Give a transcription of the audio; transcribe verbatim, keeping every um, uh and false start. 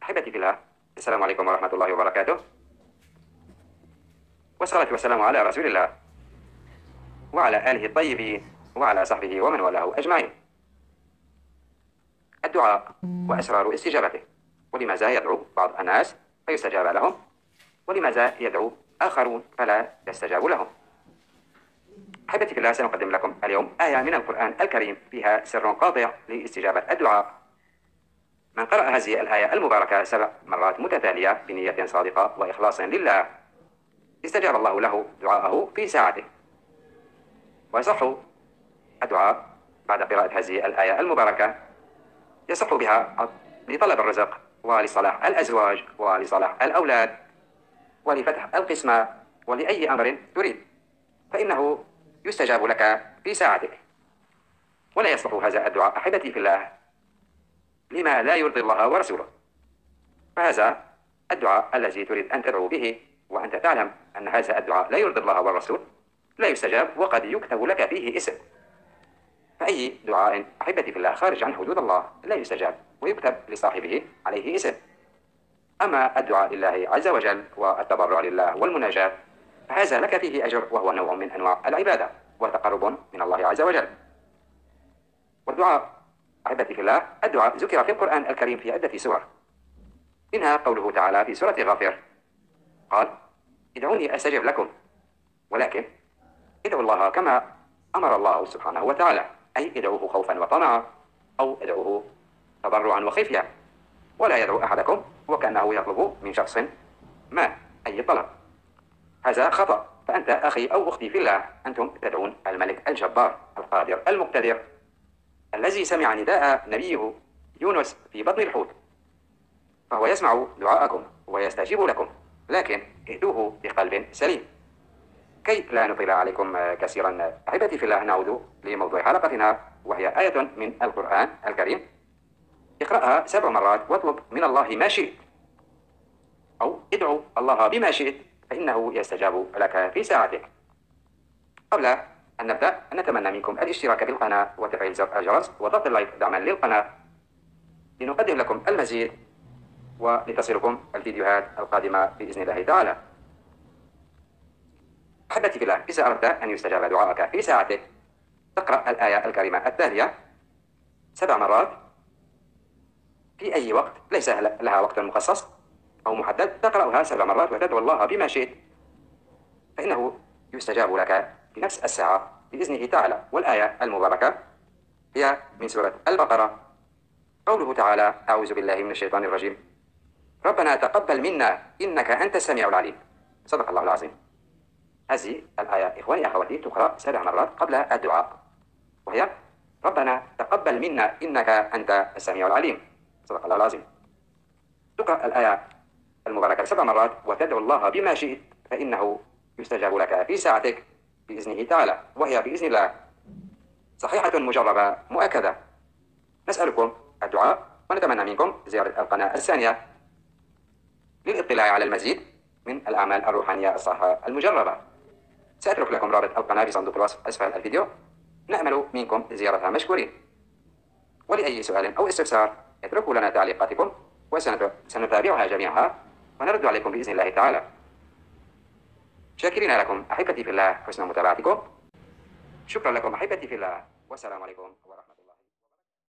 أحبتي في الله، السلام عليكم ورحمة الله وبركاته، والصلاة والسلام على رسول الله وعلى آله الطيبين وعلى صحبه ومن والاه أجمعين. الدعاء وأسرار استجابته، ولماذا يدعو بعض الناس فيستجاب لهم، ولماذا يدعو آخرون فلا يستجاب لهم. أحبتي في الله، سنقدم لكم اليوم آية من القرآن الكريم فيها سر قاطع لاستجابة الدعاء. من قرأ هذه الآية المباركة سبع مرات متتالية بنية صادقة وإخلاص لله استجاب الله له دعاءه في ساعته. ويصح الدعاء بعد قراءة هذه الآية المباركة، يصح بها لطلب الرزق ولصلاح الأزواج ولصلاح الأولاد ولفتح القسمة ولأي أمر تريد، فإنه يستجاب لك في ساعتك. ولا يصلح هذا الدعاء أحبتي في الله لما لا يرضي الله ورسوله. فهذا الدعاء الذي تريد أن تدعو به وأنت تعلم أن هذا الدعاء لا يرضي الله والرسول لا يستجاب، وقد يكتب لك فيه اسم. فأي دعاء أحبتي في الله خارج عن حدود الله لا يستجاب ويكتب لصاحبه عليه اسم. أما الدعاء لله عز وجل والتضرع لله والمناجاة فهذا لك فيه أجر، وهو نوع من أنواع العبادة وتقرب من الله عز وجل. والدعاء أحبتي في الله، الدعاء ذكر في القرآن الكريم في عدة سور، منها قوله تعالى في سورة غافر قال: ادعوني أستجب لكم، ولكن ادعوا الله كما أمر الله سبحانه وتعالى، أي ادعوه خوفا وطمعا أو ادعوه تضرعا وخفيا، ولا يدعو أحدكم وكأنه يطلب من شخص ما أي طلب. هذا خطأ. فأنت أخي أو أختي في الله، أنتم تدعون الملك الجبار القادر المقتدر الذي سمع نداء نبيه يونس في بطن الحوت، فهو يسمع دعاءكم ويستجيب لكم، لكن ائتوه بقلب سليم. كي لا نطيل عليكم كثيرا أحبتي في الله، نعود لموضوع حلقتنا، وهي آية من القرآن الكريم. اقرأها سبع مرات واطلب من الله ما شئت، أو ادعو الله بما شئت فإنه يستجاب لك في ساعتك. قبل أن نبدأ نتمنى منكم الاشتراك بالقناة وتفعيل زر الجرس وضغط اللايك دعما للقناة لنقدم لكم المزيد ولتصلكم الفيديوهات القادمة بإذن الله تعالى. أحبتي في الله، إذا أردت أن يستجاب دعائك في ساعتك تقرأ الآية الكريمة التالية سبع مرات في أي وقت، ليس لها وقت مخصص أو محدد، تقرأها سبع مرات وتدعو الله بما شئت فإنه يستجاب لك في نفس الساعة بإذنه تعالى. والآية المباركة هي من سورة البقرة، قوله تعالى: أعوذ بالله من الشيطان الرجيم، ربنا تقبل منا إنك أنت السميع العليم. صدق الله العظيم. هذه الآية إخواني أخواتي تقرأ سبع مرات قبل الدعاء، وهي: ربنا تقبل منا إنك أنت السميع العليم. صدق الله العظيم. تقرأ الآية المباركة سبع مرات وتدعو الله بما شئت فإنه يستجاب لك في ساعتك بإذنه تعالى، وهي بإذن الله صحيحة مجربة مؤكدة. نسألكم الدعاء ونتمنى منكم زيارة القناة الثانية للاطلاع على المزيد من الأعمال الروحانية الصحيحة المجربة. سأترك لكم رابط القناة في صندوق الوصف أسفل الفيديو، نأمل منكم زيارتها مشكورين. ولأي سؤال أو استفسار اتركوا لنا تعليقاتكم وسنتابعها جميعها ونرد عليكم بإذن الله تعالى. شاكرين لكم أحبتي في الله حسن متابعتكم. شكرا لكم أحبتي في الله، والسلام عليكم ورحمة الله.